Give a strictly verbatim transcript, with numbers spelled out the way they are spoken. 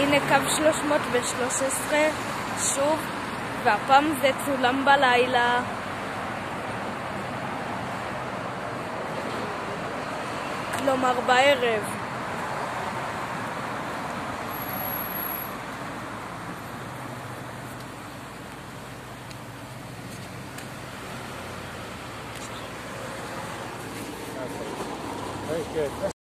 הנה קו שלוש מאות ושלוש עשרה, שוב, והפעם זה צולם בלילה. כלומר בערב. Very good.